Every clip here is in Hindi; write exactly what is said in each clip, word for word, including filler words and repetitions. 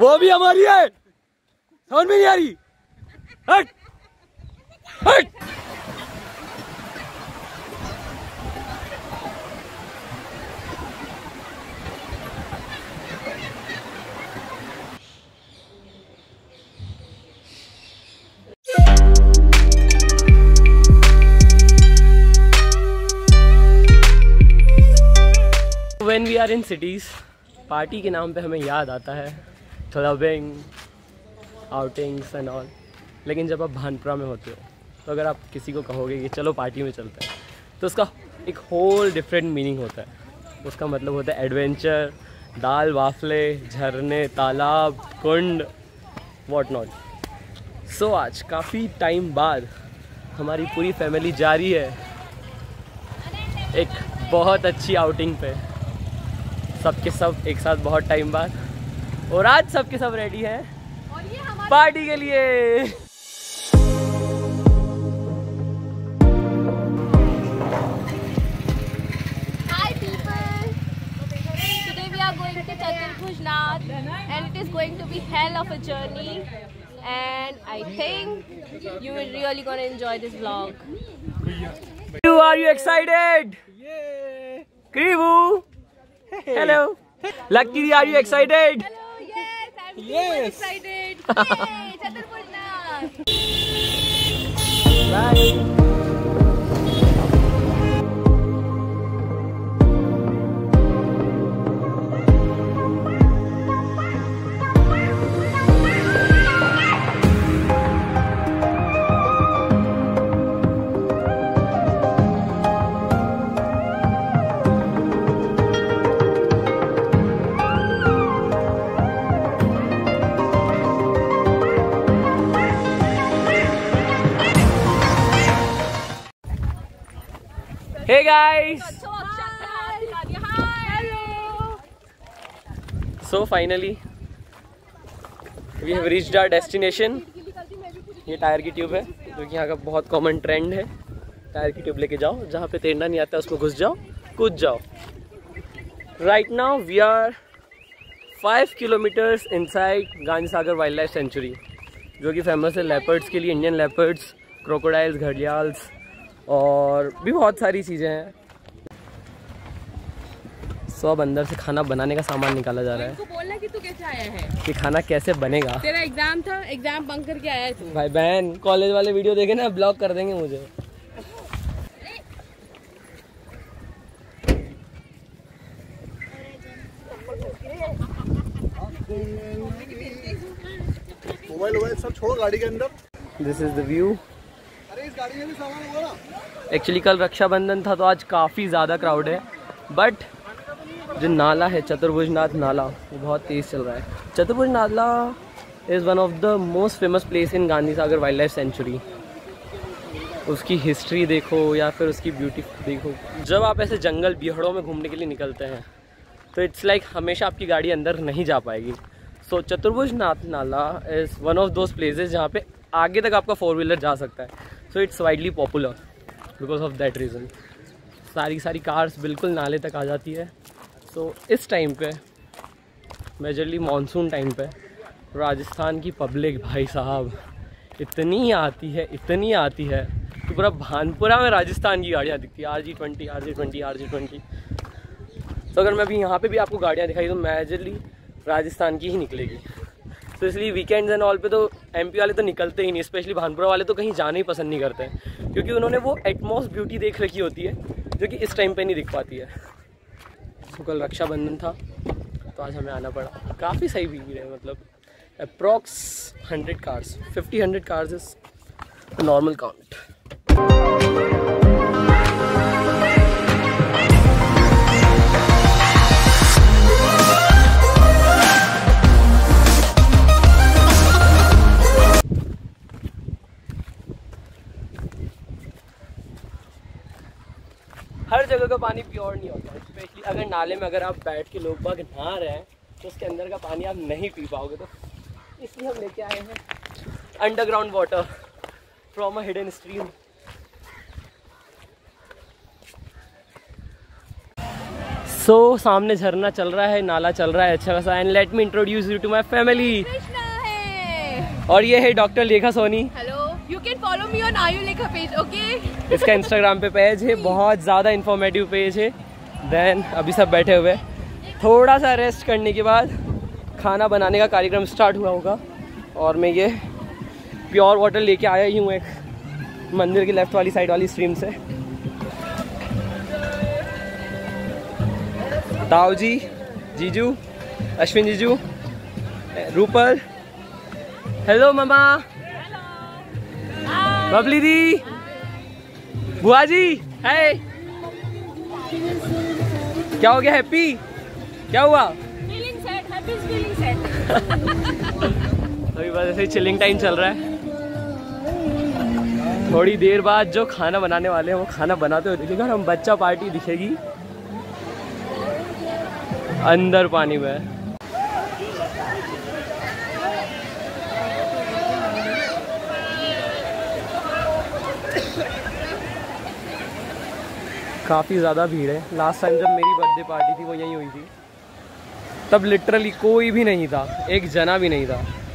वो भी हमारी है, समझ में नहीं आ रही। हट हट। When we are in cities, party के नाम पे हमें याद आता है क्लबिंग, आउटिंग्स एंड ऑल। लेकिन जब आप भानपुरा में होते हो तो अगर आप किसी को कहोगे कि चलो पार्टी में चलते हैं, तो उसका एक होल डिफरेंट मीनिंग होता है। उसका मतलब होता है एडवेंचर, दाल वाफले, झरने, तालाब, कुंड, वॉट नॉट। सो आज काफ़ी टाइम बाद हमारी पूरी फैमिली जा रही है एक बहुत अच्छी आउटिंग पे, सबके सब एक साथ बहुत टाइम बाद। और आज सबके सब रेडी हैं पार्टी के लिए। Hi people, today we are going to Chaturbhuj Nath and it is going to be hell of a journey and I think you will really gonna enjoy this vlog. Are you excited? Yeah. Krivu. Hello. Lucky, are you excited? Hello, yes, I'm Yes. super excited. Yay, Chaturbhuj Nath. Bye. Hey guys. So finally we have reached our destination. ये टायर की ट्यूब है जो कि यहाँ का बहुत कॉमन ट्रेंड है। टायर की ट्यूब लेके जाओ, जहाँ पे तैरना नहीं आता उसमें घुस जाओ, कूद जाओ। Right now we are five kilometers inside Gandhi Sagar wild life sanctuary, जो कि फेमस है लेपर्ड्स के लिए, इंडियन लेपर्ड्स, क्रोकोडाइल्स, घड़ियाल्स और भी बहुत सारी चीज़ें हैं। सो अब अंदर से खाना बनाने का सामान निकाला जा रहा है। बोलना कि तू कैसे आया है, कि खाना कैसे बनेगा। तेरा एग्जाम था, एग्जाम बंक करके आया है तू। भाई बहन कॉलेज वाले वीडियो देखे ना, ब्लॉक कर देंगे मुझे। मोबाइल मोबाइल सब छोड़ो गाड़ी के अंदर। This is the view. अरे इस गाड़ी में भी सामान होगा ना। एक्चुअली कल रक्षाबंधन था तो आज काफ़ी ज़्यादा क्राउड है, बट जो नाला है चतुर्भुज नाथ नाला वो बहुत तेज़ चल रहा है। Chaturbhuj Nala is one of the most famous place in Gandhi Sagar wild life sanctuary. उसकी हिस्ट्री देखो या फिर उसकी ब्यूटी देखो। जब आप ऐसे जंगल बिहड़ों में घूमने के लिए निकलते हैं तो इट्स लाइक like हमेशा आपकी गाड़ी अंदर नहीं जा पाएगी। सो Chaturbhuj Nath Nala is one of those places जहाँ पे आगे तक आपका फोर व्हीलर जा सकता है। So it's widely popular because of that reason. सारी सारी कार्स बिल्कुल नाले तक आ जाती है। सो so, इस टाइम पे मेजरली मानसून टाइम पे राजस्थान की पब्लिक भाई साहब इतनी आती है इतनी आती है कि पूरा भानपुरा में राजस्थान की गाड़ियाँ दिखती है। R G twenty R G twenty R G twenty तो अगर मैं अभी यहाँ पे भी आपको गाड़ियाँ दिखाई तो मेजरली राजस्थान की ही निकलेगी। तो इसलिए वीकेंड्स एंड ऑल पे तो एमपी वाले तो निकलते ही नहीं, स्पेशली भानपुरा वाले तो कहीं जाना ही पसंद नहीं करते हैं, क्योंकि उन्होंने वो एटमॉस ब्यूटी देख रखी होती है जो कि इस टाइम पे नहीं दिख पाती है। तो कल रक्षाबंधन था तो आज हमें आना पड़ा। काफ़ी सही भीड़ है, मतलब approx hundred cars, fifty hundred cars is normal count. हर जगह का पानी प्योर नहीं होता है, स्पेशली अगर नाले में अगर आप बैठ के लोग बाग नहा रहे हैं तो उसके अंदर का पानी आप नहीं पी पाओगे। तो इसलिए हम लेके आए हैं underground water from a hidden stream. So so so, सामने झरना चल रहा है, नाला चल रहा है अच्छा खासा। And let me introduce you to my family. और ये है doctor Lekha Soni. Hello, you can follow me on Ayu Lekha page, okay? इसका इंस्टाग्राम पे पेज है, बहुत ज़्यादा इन्फॉर्मेटिव पेज है। देन अभी सब बैठे हुए, थोड़ा सा रेस्ट करने के बाद खाना बनाने का कार्यक्रम स्टार्ट हुआ होगा। और मैं ये प्योर वाटर लेके आया ही हूँ एक मंदिर की लेफ्ट वाली साइड वाली स्ट्रीम से। ताऊ जी, जीजू, अश्विन जीजू, रूपल, हेलो मामा, बबली दी, बुआ जी, है क्या हो गया? हैप्पी क्या हुआ? Feeling set, happy feeling set. अभी बस ऐसे ही चिलिंग टाइम चल रहा है। थोड़ी देर बाद जो खाना बनाने वाले हैं वो खाना बनाते हुए दिखेगा। हम बच्चा पार्टी दिखेगी अंदर पानी में। काफ़ी ज़्यादा भीड़ है। लास्ट टाइम जब मेरी बर्थडे पार्टी थी वो यहीं हुई थी, तब लिटरली कोई भी नहीं था, एक जना भी नहीं था।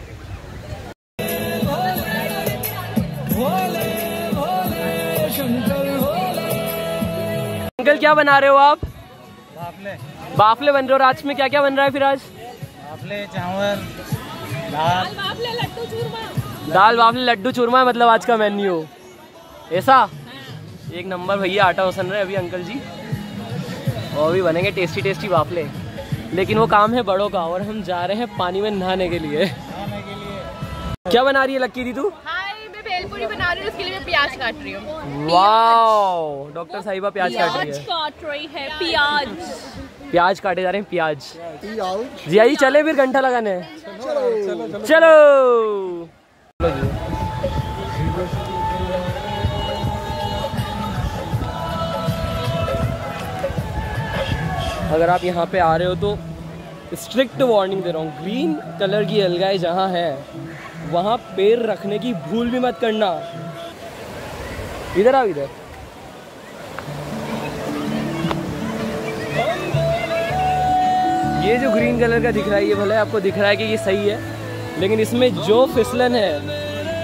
अंकल क्या बना रहे हो आप? बाफले। बाफले बन रहे हो। आज में क्या क्या बन रहा है फिर? आज बाफले, चावल, दाल, बाफले, लड्डू चूरमा। दाल बाफले लड्डू चूरमा है मतलब आज का मेन्यू ऐसा। एक नंबर भैया, आटा उसन रहे अभी अंकल जी, और भी बनेंगे टेस्टी टेस्टी बाफले। लेकिन वो काम है बड़ों का, और हम जा रहे हैं पानी में नहाने के लिए। खाने के लिए। क्या बना रही है लक्की दी तू? हाय, मैं भेलपूरी बना रही हूँ, उसके लिए मैं प्याज काट रही हूँ। वाओ, डॉक्टर साहिबा प्याज काट रही प्याज है। काट रही है, प्याज प्याज काटे जा रहे हैं, प्याज। जी आई चले फिर घंटा लगाने। चलो चलो अगर आप यहाँ पे आ रहे हो तो स्ट्रिक्ट वार्निंग दे रहा हूँ, ग्रीन कलर की अलगाए जहाँ है वहाँ पैर रखने की भूल भी मत करना। इधर आओ, इधर। ये जो ग्रीन कलर का दिख रहा है, ये भले आपको दिख रहा है कि ये सही है, लेकिन इसमें जो फिसलन है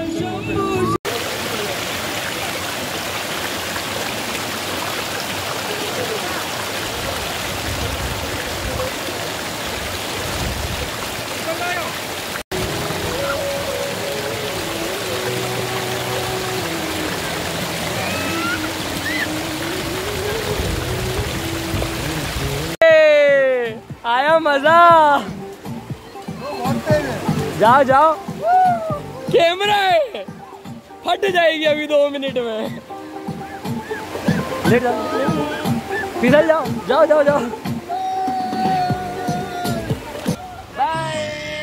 आया मजा। जाओ जाओ, कैमरा है, फट जाएगी अभी दो मिनट में। लेट जाओ, फिसल जाओ, जाओ जाओ जाओ। बाय।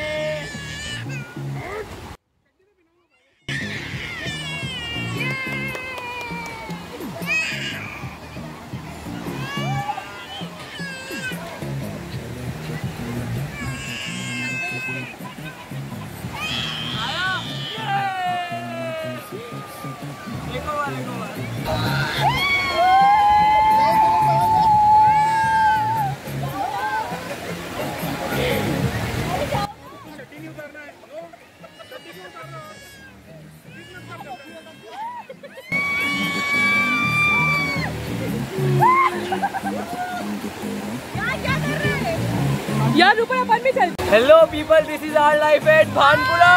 यार रुको, अपन भी चल। Hello people, this is our life at Bhanpura.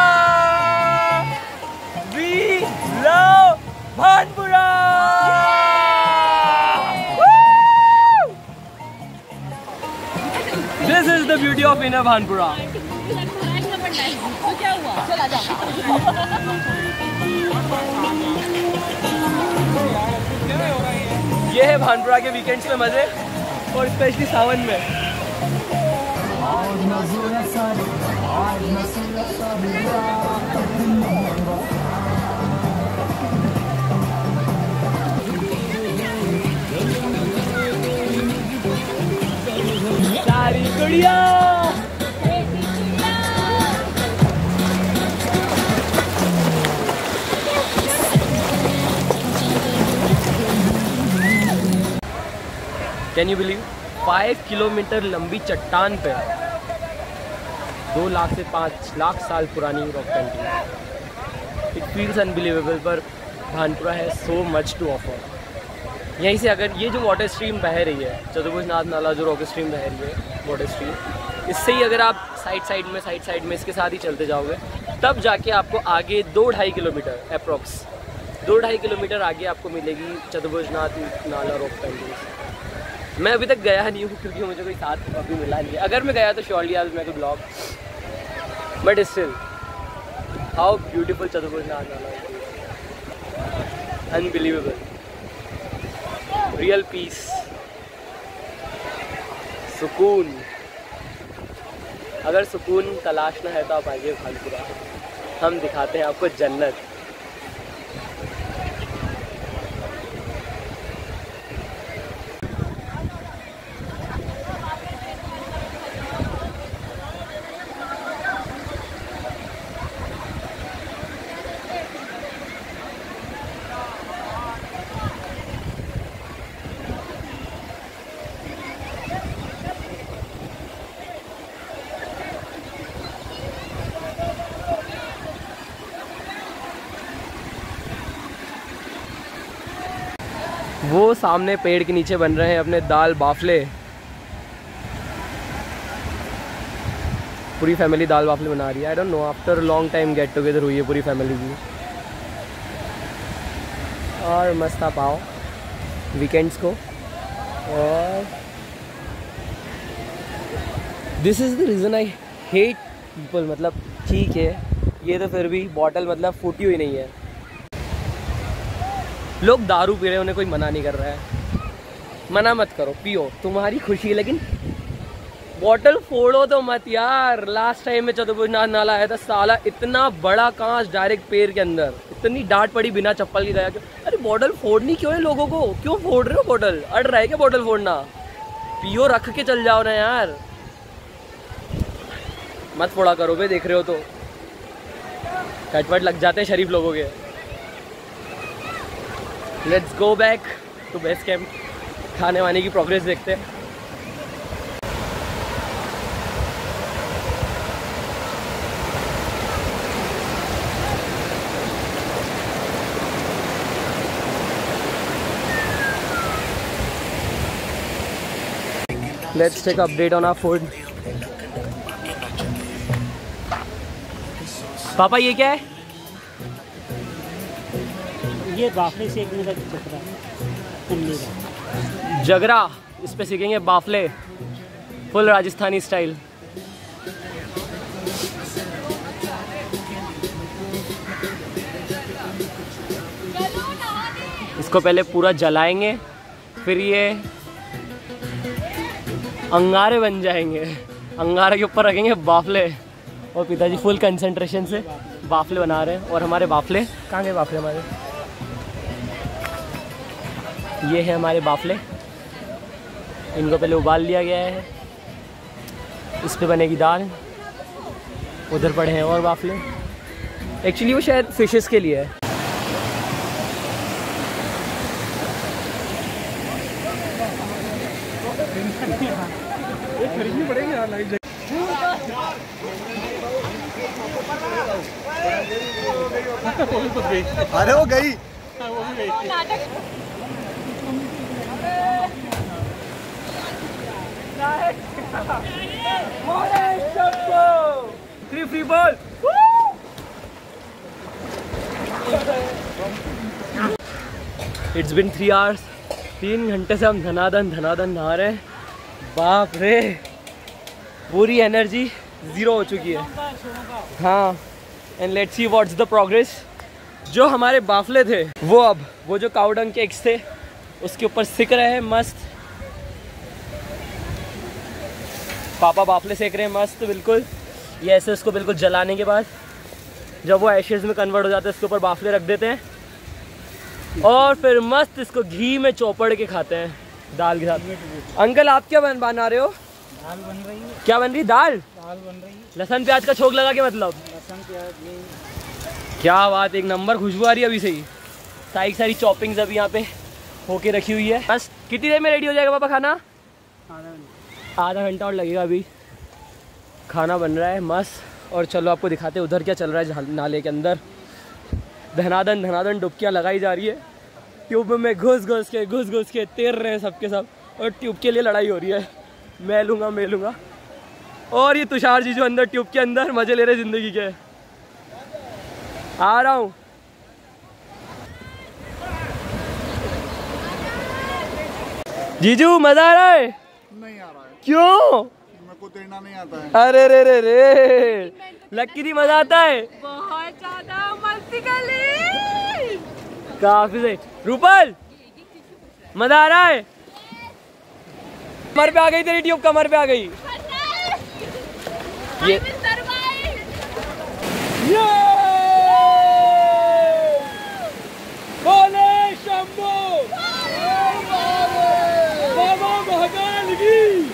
We love Bhanpura. This is the beauty of inner Bhanpura. तो क्या हुआ? चला जा। ये है भानपुरा के वीकेंड्स में मजे, और स्पेशली सावन में। सारी गुड़िया Can you believe? Five kilometer लंबी चट्टान पे दो लाख से पाँच लाख साल पुरानी rock painting. It feels unbelievable, पर भानपुरा है सो मच टू ऑफर। यहीं से अगर ये जो वाटर स्ट्रीम बह रही है, चतुर्भुज नाथ नाला जो रॉक स्ट्रीम बह रही है वाटर स्ट्रीम, इससे ही अगर आप साइड साइड में साइड साइड में इसके साथ ही चलते जाओगे, तब जाके आपको आगे दो ढाई किलोमीटर अप्रॉक्स दो ढाई किलोमीटर आगे आपको मिलेगी चतुर्भुज नाथ नाला रॉक पेंटिंग। मैं अभी तक गया नहीं हूँ क्योंकि मुझे कोई साथ अभी मिला नहीं है। अगर मैं गया तो surely I will make a blog, but still how beautiful Chaturbhuj Nath नाला, अनबिलीवेबल, रियल पीस, सुकून। अगर सुकून तलाशना है तो आप आइए भानपुरा, हम दिखाते हैं आपको जन्नत। वो सामने पेड़ के नीचे बन रहे हैं अपने दाल बाफले। पूरी फैमिली दाल बाफले बना रही है। I don't know, after long time get together हुई है पूरी फैमिली की। और मस्त पाओ वीकेंड्स को। और this is the reason I hate people. मतलब ठीक है, ये तो फिर भी बॉटल मतलब फूटी हुई नहीं है। लोग दारू पी रहे हैं, उन्हें कोई मना नहीं कर रहा है। मना मत करो, पियो, तुम्हारी खुशी है, लेकिन बॉटल फोड़ो तो मत यार। लास्ट टाइम में चतुर्भुज नाथ नाला आया था, साला इतना बड़ा कांच डायरेक्ट पैर के अंदर, इतनी डांट पड़ी बिना चप्पल के गया। अरे बॉटल फोड़नी क्यों है लोगों को? क्यों फोड़ रहे हो बॉटल? अड़ रहा है क्या बॉटल फोड़ना? पियो, रख के चल जाओ ना यार, मत फोड़ा करो बे। देख रहे हो तो कटवट लग जाते हैं शरीफ लोगों के। Let's go back to base camp, खाने वाने की प्रोग्रेस देखते हैं। Let's take an update on our food. पापा ये क्या है? ये बाफले सेकने का चक्रा कुल्ली का जगरा। इस पे सीखेंगे बाफले, फुल राजस्थानी स्टाइल। इसको पहले पूरा जलाएंगे, फिर ये अंगारे बन जाएंगे। अंगारे के ऊपर रखेंगे बाफले, और पिताजी फुल कंसंट्रेशन से बाफले बना रहे हैं। और हमारे बाफले कहाँ गए? बाफले हमारे ये है, हमारे बाफले। इनको पहले उबाल लिया गया है, इस पे बनेगी दाल। उधर पड़े हैं और बाफले। एक्चुअली वो शायद फिशेस के लिए है। खरीदनी पड़ेगी यार लाइव। अरे वो गई, वो भी गई। Three free ball. It's been three hours. तीन घंटे से हम धनाधन धनाधन नहा रहे हैं। बाप रे, पूरी एनर्जी ज़ीरो हो चुकी है। हाँ, and let's see what's the progress. जो हमारे बाफले थे वो अब वो जो काउडंग के एग्स थे उसके ऊपर सिक रहे हैं मस्त। पापा बाफले सेक रहे हैं मस्त बिल्कुल। ये ऐसे उसको बिल्कुल जलाने के बाद जब वो एशेज़ में कन्वर्ट हो जाता है, इसके ऊपर बाफले रख देते हैं और फिर मस्त इसको घी में चौपड़ के खाते हैं दाल के साथ। अंकल आप क्या बन बना रहे हो? दाल बन रही है। क्या बन रही है? दाल दाल बन रही है, लहसुन प्याज का छोंक लगा के। मतलब लहसुन प्याज। क्या बात, एक नंबर खुशबू आ रही है अभी से ही। सारी सारी चॉपिंग्स अभी यहाँ पे होके रखी हुई है। बस कितनी देर में रेडी हो जाएगा पापा खाना? आधा घंटा और लगेगा। अभी खाना बन रहा है मस्त। और चलो आपको दिखाते हैं उधर क्या चल रहा है नाले के अंदर। धनादन धनादन डुबकियाँ लगाई जा रही है। ट्यूब में घुस घुस के घुस घुस के तैर रहे हैं सबके सब। और ट्यूब के लिए लड़ाई हो रही है, मैं लूँगा मैं लूँगा। और ये तुषार जी जो अंदर ट्यूब के अंदर मज़े ले रहे ज़िंदगी के। आ रहा हूँ। जीजू मज़ा आ रहा है? नहीं आ रहा है। क्यों? मेरे को तैरना नहीं आता है। अरे रे रे रे, लक्की दी मज़ा आता है? बहुत ज़्यादा मस्ती कर ली। काफी सही। रूपल मजा आ रहा है? कमर पे आ गई तेरी ट्यूब, कमर पे आ गई। ये ये बोले शंभू बाबा महाकाल की।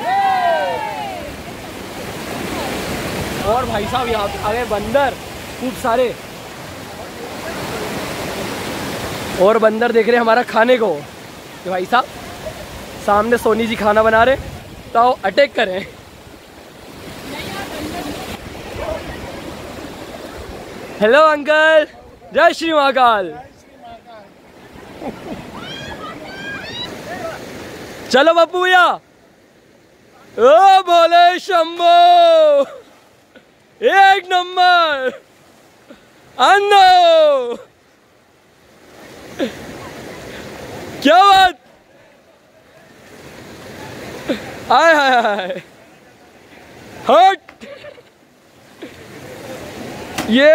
और भाई साहब यहाँ पे आ गए बंदर खूब सारे। और बंदर देख रहे हैं हमारा खाने को। तो भाई साहब सामने सोनी जी खाना बना रहे, तो अटैक करें। हेलो अंकल, जय श्री महाकाल। चलो बप्पू भैया। ओ बोले शंभो, एक नंबर अंदो। क्या बात, आय हाय हाय, हट ये।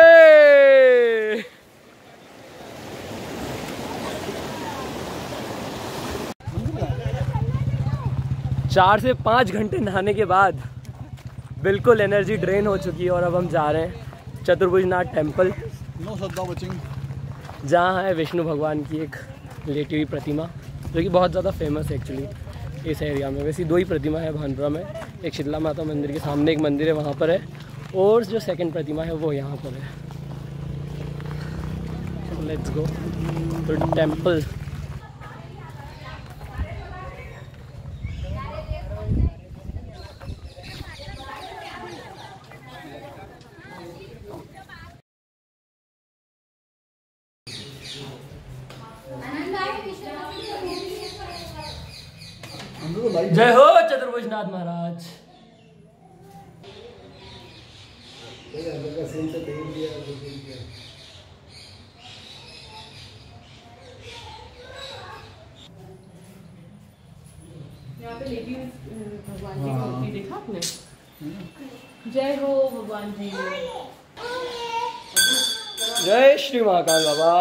चार से पाँच घंटे नहाने के बाद बिल्कुल एनर्जी ड्रेन हो चुकी है। और अब हम जा रहे हैं चतुर्भुजनाथ टेम्पल, नो श्रद्धा बचिंग, जहाँ है विष्णु भगवान की एक लेटी हुई प्रतिमा, जो कि बहुत ज़्यादा फेमस है एक्चुअली इस एरिया में। वैसे दो ही प्रतिमा है भानपुरा में, एक शीतला माता मंदिर के सामने एक मंदिर है वहाँ पर है, और जो सेकंड प्रतिमा है वो यहाँ पर है। Let's go to temple. जय हो चतुर्भुजनाथ महाराज। यहाँ पे लेडी भगवान की मूर्ति देखा आपने? जय हो भगवान जी। जय श्री महाकाल बाबा।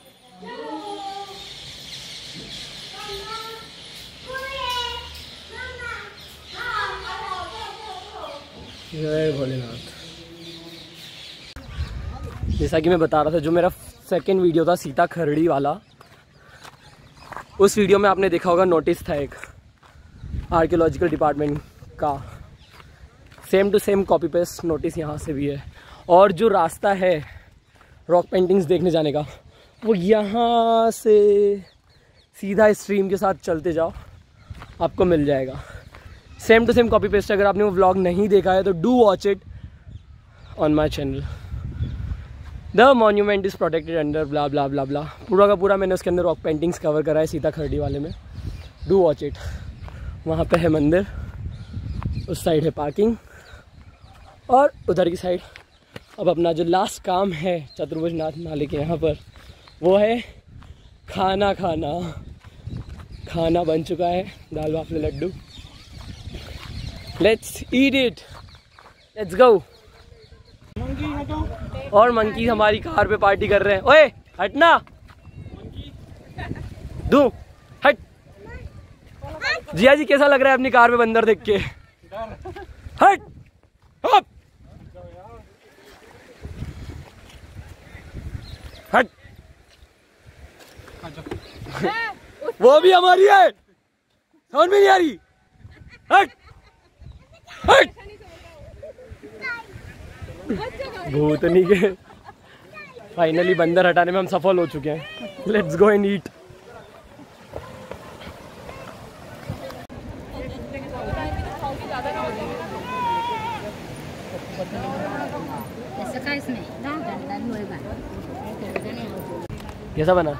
जय भोलेनाथ। जैसा कि मैं बता रहा था, जो मेरा सेकंड वीडियो था सीता खरड़ी वाला, उस वीडियो में आपने देखा होगा नोटिस था एक आर्कियोलॉजिकल डिपार्टमेंट का। Same to same copy paste notice यहाँ से भी है। और जो रास्ता है रॉक पेंटिंग्स देखने जाने का, वो यहाँ से सीधा स्ट्रीम के साथ चलते जाओ, आपको मिल जाएगा। Same to same copy paste. अगर आपने वो व्लॉग नहीं देखा है तो do watch it on my channel. The monument is protected under blah blah blah blah, पूरा का पूरा मैंने उसके अंदर रॉक पेंटिंग्स कवर करा है सीता खरड़ी वाले में। Do watch it. वहाँ पे है मंदिर, उस साइड है पार्किंग, और उधर की साइड अब अपना जो लास्ट काम है चतुर्भुजनाथ नाले के यहाँ पर, वो है खाना खाना। खाना बन चुका है, दाल बाफले लड्डू। Let's eat it, let's go. और मंकी हमारी कार पे पार्टी कर रहे हैं। ओए हटना, दू हट। जिया जी कैसा लग रहा है अपनी कार पे बंदर देख के? हट हट हट। वो भी हमारी है, समझ में नहीं आ रही। हट हट। भूतनी के फाइनली बंदर हटाने में हम सफल हो चुके हैं। Let's go and eat. कैसा बना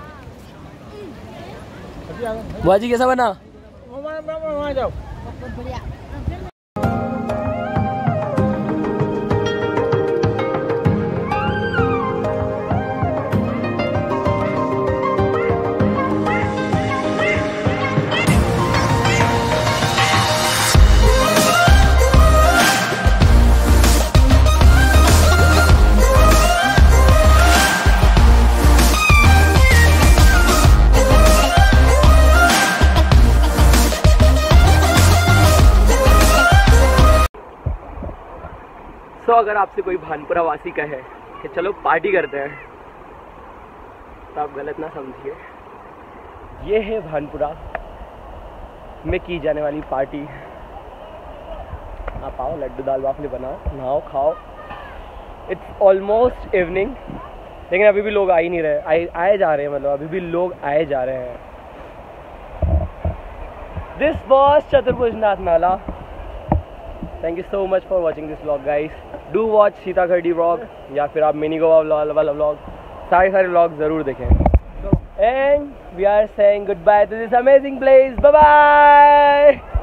बुआ जी, कैसा बना? तो अगर आपसे कोई भानपुरा वासी कहे कि चलो पार्टी करते हैं तो आप गलत ना समझिए। ये है भानपुरा में की जाने वाली पार्टी। आप आओ, लड्डू दाल बाफले बनाओ, नहाओ, खाओ। इट्स ऑलमोस्ट इवनिंग, लेकिन अभी भी लोग आ ही नहीं रहे, आए आए जा रहे हैं, मतलब अभी भी लोग आए जा रहे हैं। This was Chaturbhuj Nath Nala. Thank you so much for watching this vlog guys. Do watch Sitakhardi vlog या फिर आप मिनी गोवा वाला व्लॉग, सारे सारे व्लॉग ज़रूर देखें। And we are saying goodbye to this amazing place. Bye bye.